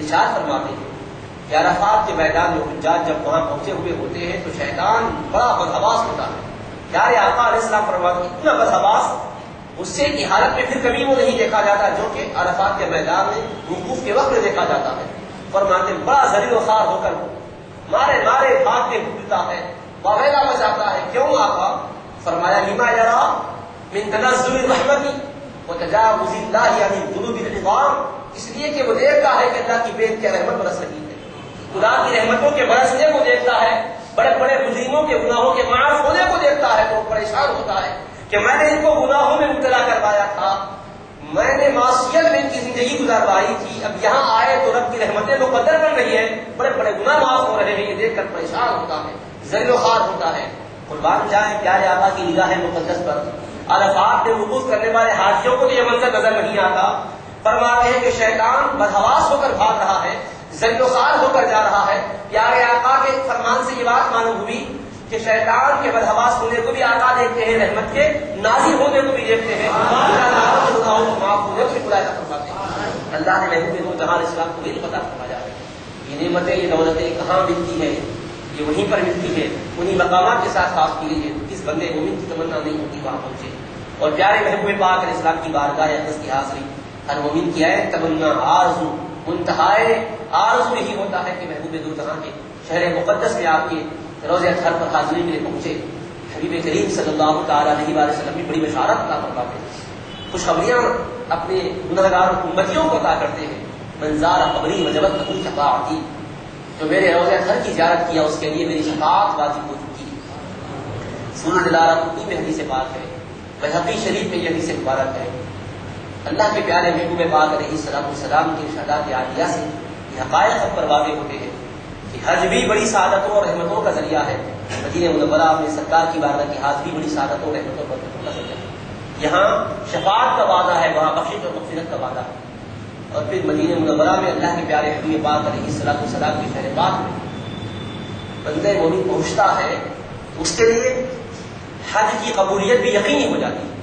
ارشاد فرماتے ہیں کہ عرفات کے میدان میں حجاج جب وہاں پہنچے ہوئے ہوتے ہیں تو شیطان بڑا بدحواس ہوتا ہے. پیارے آقا علیہ السلام فرماتے ہیں اتنا بدحواس غصے کی حالت میں پھر کبھی وہ نہیں دیکھا جاتا جو کہ عرفات کے میدان میں وقوف کے وقت میں دیکھا جاتا ہے. فرماتے ہیں بڑا ذلیل و خوار ہو کر مارے مارے بھاگ کے ڈھونڈتا ہے, واویلا مچاتا ہے. کیوں آقا؟ فرمایا لما یرا من تنزل الرحمت وتجاوز اللہ عن الذنوب العظام, اس لیے کہ وہ دیکھتا ہے کہ اللہ کی بے انتہا رحمت برس رہی ہے, خدا کی رحمتوں کے برسنے کو دیکھتا ہے, بڑے بڑے مجرموں کے گناہوں کے معاف ہونے کو دیکھتا ہے تو پریشان ہوتا ہے کہ میں نے ان کو گناہوں میں مبتلا کروایا تھا, میں نے معصیت میں ان کی زندگی گزاروائی تھی, اب یہاں آئے تو رب کی رحمتیں مقدر بن رہی ہیں, بڑے بڑے گناہ معاف ہو رہے ہیں, یہ دیکھ کر پریشان ہوتا ہے, ذلیل و خوار ہوتا ہے. قربان جائیں پیارے آقا کی نگاہ مقدس پر عرفات میں وقوف کرنے والے حاجیوں کو تو یہ منظر نظر نہیں آتا. فرماتے ہیں کہ شیطان بدحواس ہو کر بھاگ رہا ہے, ذلیل و خوار ہو کر جا رہا ہے. پیارے آقا کے فرمان سے یہ بات معلوم ہوئی کہ شیطان کے بدحواس ہونے کو بھی آقا دیکھتے ہیں, رحمت کے نازل ہونے کو بھی دیکھتے ہیں, گناہوں کو معاف ہونے کو بھی بلایا فرماتے ہیں. اللہ نے محبوب جہاں اسلام کو یہ پتہ فرمایا ہے یہ نعمتیں یہ دولتیں کہاں ملتی ہیں, یہ وہیں پر ملتی ہے, انہیں مقامات کے ساتھ خاص کی گئی ہے. کس بندے مومن کی تمنا نہیں ہوتی وہاں پہنچے. اور پیارے محبوب پاک علیہ السلام کی بارگاہ اقدس کی حاضری ہر مومن کی ہے تمنا, آرزو, منتہائے آرزو یہی ہوتا ہے کہ محبوب دو جہاں کے شہر مقدس میں آپ کے روضہ اطہر پر حاضری کے لیے پہنچے. حبیب کریم صلی اللہ تعالیٰ علیہ وسلم کی بڑی بشارت عطا فرماتے ہیں, خوشخبریاں اپنے گنہگار امتیوں کو عطا کرتے ہیں. منظار قبری وجبت لہو شفاعتی, جو میرے روضہ اطہر کی زیارت کیا اس کے لیے میری شفاعت واجب ہو چکی. سنن دلالہ قطنی میں حدیث پاک ہے, بحقی شریف میں یہ حدیث مبارک ہے. اللہ کے پیارے محبوب پاک علیہ السلام کی ارشادات عالیہ سے یہ حقائق ہم پر واضح ہوتے ہیں کہ حج بھی بڑی سعادتوں اور رحمتوں کا ذریعہ ہے. مدینہ منورہ میں سرکار کی بارگاہ کی حاضری بڑی سعادتوں اور رحمتوں اور برکتوں کا ذریعہ ہے. یہاں شفاعت کا وعدہ ہے, وہاں بخشش اور مغفرت کا وعدہ ہے. اور پھر مدینہ منورہ میں اللہ کے پیارے حبیب پاک علیہ السلام کی شہر پاک میں بندہ مومن پہنچتا ہے تو اس کے لیے حج کی قبولیت بھی یقینی ہو جاتی ہے.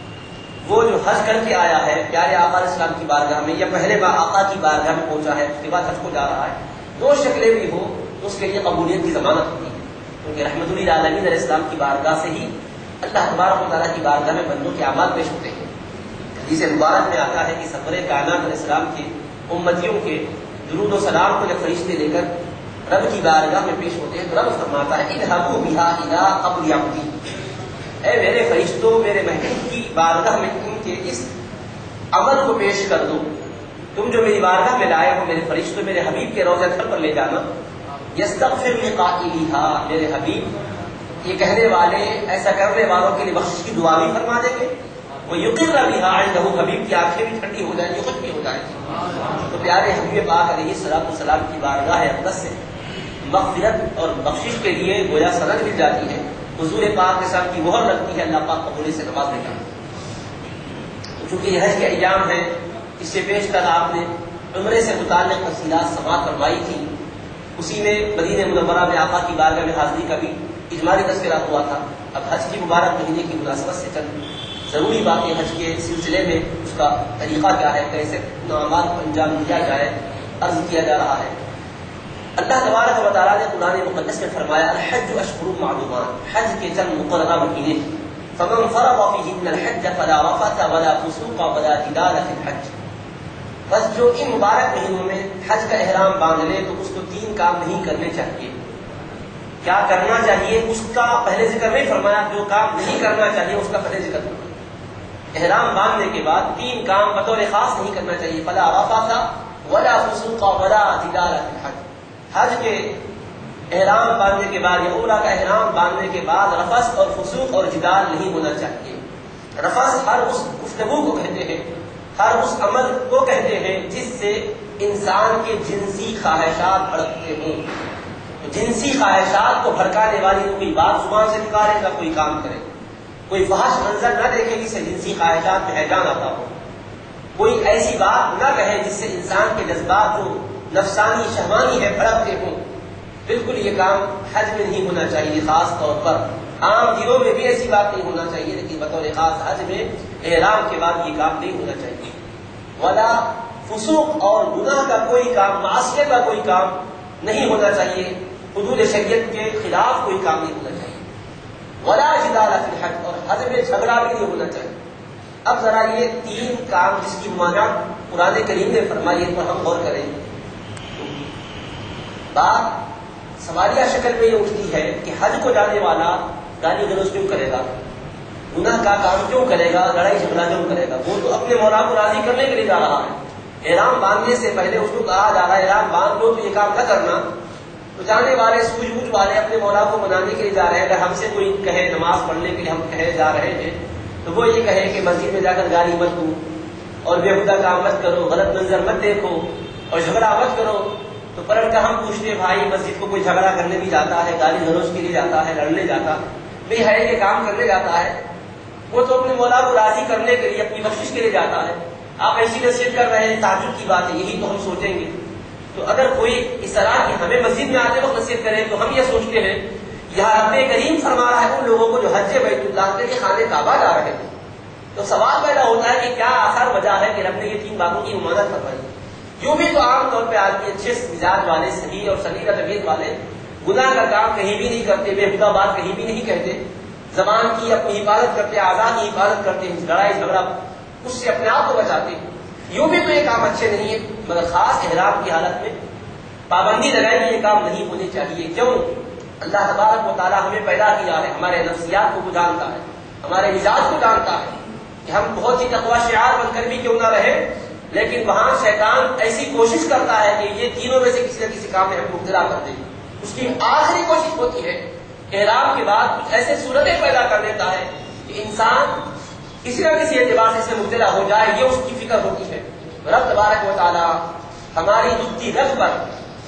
وہ جو حج کر کے آیا ہے پیارے آقا علیہ السلام کی بارگاہ میں, یا پہلے بار آقا کی بارگاہ میں پہنچا ہے اس کے بعد حج کو جا رہا ہے, دو شکلیں بھی ہو تو اس کے لیے قبولیت کی ضمانت ہوتی ہے. کیونکہ رحمت للعالمین علیہ السلام کی بارگاہ سے ہی اللہ تبارک و تعالیٰ کی بارگاہ میں بندوں کے اعمال پیش ہوتے ہیں. حدیث مبارک میں آتا ہے کہ سرور کائنات علیہ السلام کے امتیوں کے درود و سلام کو جب فرشتے لے کر رب کی بارگاہ میں پیش ہوتے ہیں تو رب فرماتا ہے اذهبوا بها الى قبر عبدی, اے میرے فرشتوں میرے محبوب کی بارگاہ میں ان کے اس عمل کو پیش کر دو. تم جو میری بارگاہ میں لائے ہو میرے فرشتوں میرے حبیب کے روضہ اطہر پر لے جانا. یستغفر لقائلها, میرے حبیب یہ کہنے والے ایسا کرنے والوں کے لیے بخشش کی دعا بھی فرما دیں گے. وہ یقر بها عنده, حبیب کی آنکھیں بھی ٹھنڈی ہو جائیں گی, خوش بھی ہو جائیں گی. تو پیارے حبیب پاک علیہ السلام کی بارگاہ اقدس سے مغفرت اور بخشش کے لیے گویا سند مل جاتی ہے. حضور پاک کے ساتھ کی مہر لگتی ہے, اللہ پاک قبول سے نواز لے جاتا ہے. چونکہ یہ حج کے ایام ہیں, اس سے پیش کر آپ نے عمرے سے متعلق تفصیلات سماعت فرمائی تھی. اسی میں مدینہ منورہ میں آقا کی بارگاہ میں حاضری کا بھی اجمالی تذکرہ ہوا تھا. اب حج کی مبارک مہینے کی مناسبت سے چند ضروری باتیں حج کے سلسلے میں اس کا طریقہ کیا ہے, کیسے اعمال کو انجام دیا جائے, عرض کیا جا رہا ہے. اللہ تبارک و تعالیٰ نے قرآن مقدس میں فرمایا الحج اشہر معلومات, حج کے چند مقررہ مہینے, فمن فرض فیہن الحج فلا رفث ولا فسوق ولا جدال فی الحج, بس جو ان مبارک مہینوں میں حج کا احرام باندھ لے تو اس کو تین کام نہیں کرنے چاہیے. کیا کرنا چاہیے اس کا پہلے ذکر نہیں فرمایا, جو کام نہیں کرنا چاہیے اس کا پہلے ذکر فرمایا. احرام باندھنے کے بعد تین کام بطور خاص نہیں کرنا چاہیے, فلا رفث ولا فسوق ولا جدال فی الحج. حج کے احرام باندھنے کے بعد یا عمرہ کا احرام باندھنے کے بعد رفث اور فسوق اور جدال نہیں ہونا چاہیے. رفث ہر اس گفتگو کو کہتے ہیں, ہر اس عمل کو کہتے ہیں جس سے انسان کے جنسی خواہشات بھڑکتے ہوں. جنسی خواہشات کو بھڑکانے والی کوئی بات زبان سے نکالے نہ کوئی کام کرے, کوئی فحش منظر نہ دیکھے جس سے جنسی خواہشات میں ہیجان آتا ہو, کوئی ایسی بات نہ کہے جس سے انسان کے جذبات جو نفسانی شہوانی ہے بھڑکتے ہوں. بالکل یہ کام حج میں نہیں ہونا چاہیے. خاص طور پر عام دنوں میں بھی ایسی بات نہیں ہونا چاہیے, لیکن بطور خاص حج میں احرام کے بعد یہ کام نہیں ہونا چاہیے. ولا فسوق اور گناہ کا کوئی کام، معصیت کا کوئی کام نہیں ہونا چاہیے، حدود شریعت کے خلاف کوئی کام نہیں ہونا چاہیے۔ ولا جدال فی الحق، اور حد میں جھگڑا بھی نہیں ہونا چاہیے۔ اب ذرا یہ تین کام جس کی ممانعت قرآن کریم نے فرمائی ہے پر ہم غور کریں۔ بات سوالیہ شکل میں یہ اٹھتی ہے کہ حج کو جانے والا گالی گلوچ کیوں کرے گا، گناہ کا کام کیوں کرے گا، لڑائی جھگڑا کیوں کرے گا؟ وہ تو اپنے مولا کو راضی کرنے کے لیے جا رہا ہے۔ احرام باندھنے سے پہلے اس کو کہا جا رہا ہے احرام باندھ لو تو یہ کام نہ کرنا، تو جانے والے سوجھ بوجھ والے اپنے مولا کو منانے کے لیے جا رہے ہیں۔ اگر ہم سے کوئی کہے نماز پڑھنے کے لیے ہم کہے جا رہے ہیں تو وہ یہ کہے کہ مسجد میں جا کر گالی مت دو اور بےہودہ کام مت کرو، غلط منظر مت دیکھو اور جھگڑا مت کرو، تو پلٹ کر ہم پوچھتے بھائی مسجد کو کوئی جھگڑا کرنے بھی جاتا ہے، گالی گلوچ کے لیے جاتا ہے، لڑنے جاتا بھی ہے، یہ کام کرنے جاتا ہے، وہ تو اپنے مولا کو راضی کرنے کے لیے اپنی بخشش کے لیے جاتا ہے۔ آپ ایسی نصیحت کر رہے ہیں، تعجب کی بات ہے، یہی تو ہم سوچیں گے۔ تو اگر کوئی اس طرح کی ہمیں مسجد میں آتے وقت نصیحت کرے تو ہم یہ سوچتے ہیں یہاں رب کریم فرما رہا ہے ان لوگوں کو جو حج بیت اللہ کے لیے خانہ کعبہ جا رہے ہیں، تو سوال پیدا ہوتا ہے کہ کیا آخر وجہ ہے کہ رب نے یہ تین باتوں کی ممانعت فرمائی؟ یوں بھی تو عام طور پہ آدمی اچھے مزاج والے، صحیح اور سلیقہ طبیعت والے گناہ کا کام کہیں بھی نہیں کرتے، بےہودہ بات کہیں بھی نہیں کہتے، زبان کی اپنی حفاظت کرتے، اعضاء کی حفاظت کرتے ہیں، لڑائی جھگڑا اس سے اپنے آپ کو بچاتے ہیں۔ یوں بھی تو یہ کام اچھے نہیں ہے، مگر خاص احرام کی حالت میں پابندی لگائی کہ یہ کام نہیں ہونے چاہیے۔ کیوں؟ اللہ تبارک و تعالیٰ ہمیں پیدا کیا ہے، ہمارے نفسیات کو جانتا ہے، ہمارے مزاج کو جانتا ہے کہ ہم بہت ہی تقویٰ شعار بن کر بھی کیوں نہ رہے، لیکن وہاں شیطان ایسی کوشش کرتا ہے کہ یہ تینوں میں سے کسی نہ کسی کام میں ہم مبتلا کر دیں۔ اس کی آخری کوشش ہوتی ہے احرام کے بعد کچھ ایسے صورتیں پیدا کر دیتا ہے کہ انسان کسی نہ کسی اعتبار سے اس میں مبتلا ہو جائے، یہ اس کی فکر ہوتی ہے۔ رب تبارک و تعالیٰ ہماری دکھتی رگ پر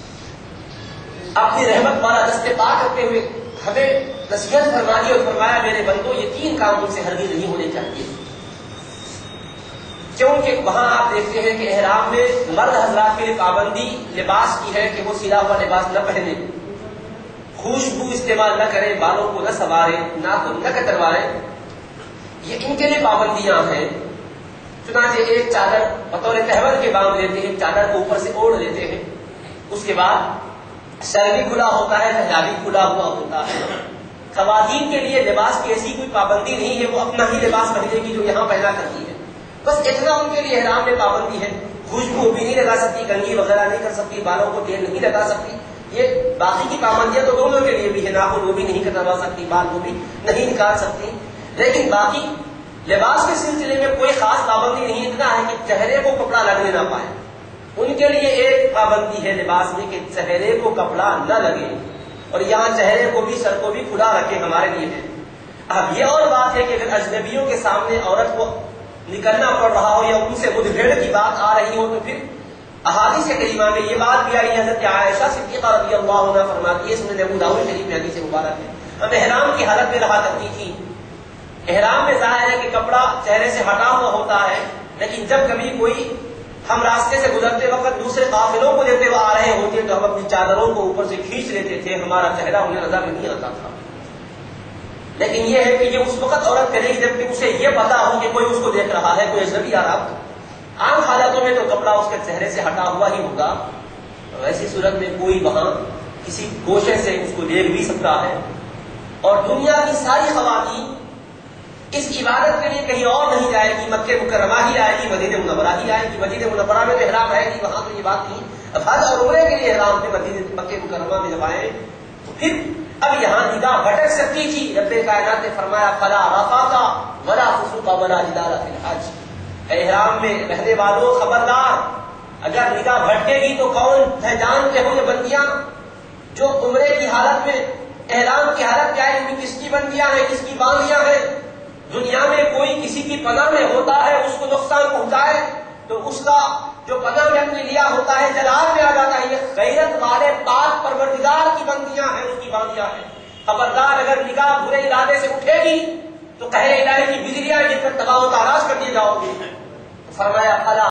اپنی رحمت والا دست پاک کرتے ہوئے ہمیں نصیحت فرمانی اور فرمایا میرے بندو یہ تین کام تم سے ہرگز نہیں ہونے چاہیے، کیونکہ وہاں آپ دیکھتے ہیں کہ احرام میں مرد حضرات کے لیے پابندی لباس کی ہے کہ وہ سلا ہوا لباس نہ پہنے، خوشبو استعمال نہ کریں، بالوں کو نہ سنواریں، ناخن نہ کتروائیں، یہ ان کے لیے پابندیاں ہیں۔ چنانچہ ایک چادر بطور تہور کے باندھ لیتے ہیں، چادر کو اوپر سے اوڑھ لیتے ہیں، اس کے بعد سر بھی کھلا ہوتا ہے، لہجہ بھی کھلا ہوا ہوتا ہے۔ خواتین کے لیے لباس کی ایسی کوئی پابندی نہیں ہے، وہ اپنا ہی لباس پہنے کی جو یہاں پہنا کرتی ہے، بس اتنا ان کے لیے احرام میں پابندی ہے۔ خوشبو بھی نہیں لگا سکتی، کنگھی وغیرہ نہیں کر سکتی، بالوں کو تیل نہیں لگا سکتی، یہ باقی کی پابندیاں تو دونوں کے لیے بھی ہے، ناخن وہ بھی نہیں کٹوا سکتی، بال وہ بھی نہیں نکال سکتی، لیکن باقی لباس کے سلسلے میں کوئی خاص پابندی نہیں، اتنا ہے کہ چہرے کو کپڑا لگنے نہ پائے۔ ان کے لیے ایک پابندی ہے لباس میں کہ چہرے کو کپڑا نہ لگے، اور یہاں چہرے کو بھی سر کو بھی کھلا رکھے ہمارے لیے ہے۔ اب یہ اور بات ہے کہ اگر اجنبیوں کے سامنے عورت کو نکلنا پڑ رہا ہو یا ان سے مدبھیڑ کی بات آ رہی ہو تو پھر احادیث کریمہ میں یہ بات بھی آئی ہے، حضرت عائشہ صدیقہ رضی اللہ عنہا فرماتی ہے، سنن ابو داؤد شریف میں حدیث مبارک ہے، ہم احرام کی حالت میں رہا کرتی تھی۔ احرام میں ظاہر ہے کہ کپڑا چہرے سے ہٹا ہوا ہوتا ہے، لیکن جب کبھی کوئی ہم راستے سے گزرتے وقت دوسرے قافلوں کو دیتے ہوئے آ رہے ہوتے تو ہم اپنی چادروں کو اوپر سے کھینچ لیتے تھے، ہمارا چہرہ انہیں نظر نہیں آتا تھا۔ لیکن یہ ہے کہ یہ اس وقت عورت کرے گی جبکہ اسے یہ پتا ہو کہ کوئی اس کو دیکھ رہا ہے، کوئی اجنبی آ رہا۔ عام حالتوں میں تو کپڑا اس کے چہرے سے ہٹا ہوا ہی ہوگا، ایسی صورت میں کوئی وہاں کسی گوشے سے اس کو دیکھ بھی سکتا ہے، اور دنیا کی ساری خواتین اس عبادت کے لیے کہیں اور نہیں جائے گی، مکہ مکرمہ ہی آئے گی، مدینہ منورہ ہی آئے گی۔ مدینہ منورہ میں تو احرام رہے گی، وہاں تو یہ بات نہیں۔ اب حج اور عمرے کے لیے احرام پہ مکہ مکرمہ میں جب آئے تو پھر اب یہاں نگاہ بھٹک سکتی تھی۔ رب کائنات نے فرمایا فلا رفث ولا فسوق ولا جدال فی الحج، احرام میں رہنے والوں خبردار، اگر نگاہ بھٹکے گی تو کون ہے جانتے ہو یہ بندیاں جو عمرے کی حالت میں احرام کی حالت کیا ہے، ان کی کس کی بندیاں ہیں، کس کی باندیاں ہیں۔ دنیا میں کوئی کسی کی پناہ میں ہوتا ہے، اس کو نقصان پہنچائے تو اس کا جو پناہ میں ہم نے لیا ہوتا ہے جلال میں آ جاتا ہے۔ یہ غیرت والے پاک پروردگار کی بندیاں ہیں، اس کی باندیاں ہیں۔ خبردار اگر نگاہ برے ارادے سے اٹھے گی تو کہے الہی کی بجلیاں یہ کر تباہ و تاراج کر دیے جاؤ گے۔ فرمایا